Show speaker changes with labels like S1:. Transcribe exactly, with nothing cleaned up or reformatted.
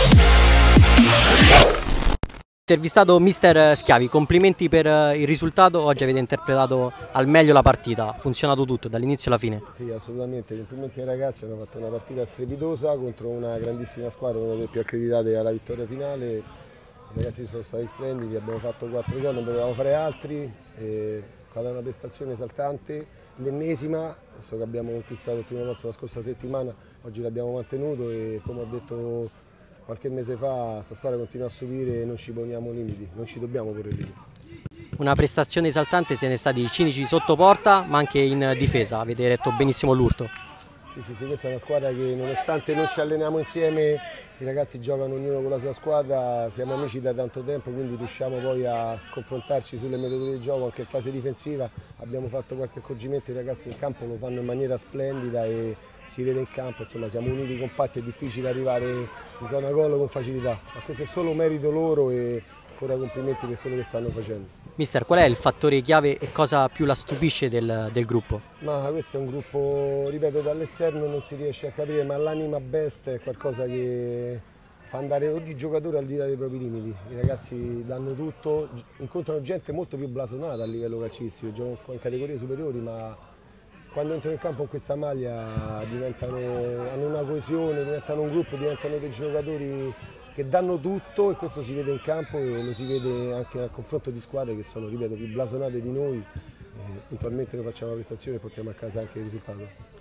S1: Intervistato mister Schiavi, complimenti per il risultato, oggi avete interpretato al meglio la partita, ha funzionato tutto dall'inizio alla fine.
S2: Sì, assolutamente, complimenti ai ragazzi, hanno fatto una partita strepitosa contro una grandissima squadra, una delle più accreditate alla vittoria finale. I ragazzi sono stati splendidi, abbiamo fatto quattro gol, non dovevamo fare altri, è stata una prestazione esaltante, l'ennesima, visto che abbiamo conquistato il primo posto la scorsa settimana, oggi l'abbiamo mantenuto e come ho detto qualche mese fa, questa squadra continua a subire e non ci poniamo limiti, non ci dobbiamo porre limiti.
S1: Una prestazione esaltante, siete stati cinici sotto porta ma anche in difesa, avete letto benissimo l'urto.
S2: Sì, sì, sì, questa è una squadra che nonostante non ci alleniamo insieme, i ragazzi giocano ognuno con la sua squadra, siamo amici da tanto tempo, quindi riusciamo poi a confrontarci sulle metodologie di gioco, anche in fase difensiva abbiamo fatto qualche accorgimento, i ragazzi in campo lo fanno in maniera splendida e si vede in campo, insomma siamo uniti, compatti, è difficile arrivare in zona gol con facilità, ma questo è solo merito loro e ancora complimenti per quello che stanno facendo.
S1: Mister, qual è il fattore chiave e cosa più la stupisce del, del gruppo?
S2: Ma questo è un gruppo, ripeto, dall'esterno non si riesce a capire, ma l'anima best è qualcosa che fa andare ogni giocatore al di là dei propri limiti. I ragazzi danno tutto, incontrano gente molto più blasonata a livello calcistico, giocano in categorie superiori, ma quando entrano in campo con questa maglia diventano, hanno una coesione, diventano un gruppo, diventano dei giocatori che danno tutto e questo si vede in campo e lo si vede anche al confronto di squadre che sono, ripeto, più blasonate di noi. E puntualmente noi facciamo la prestazione e portiamo a casa anche il risultato.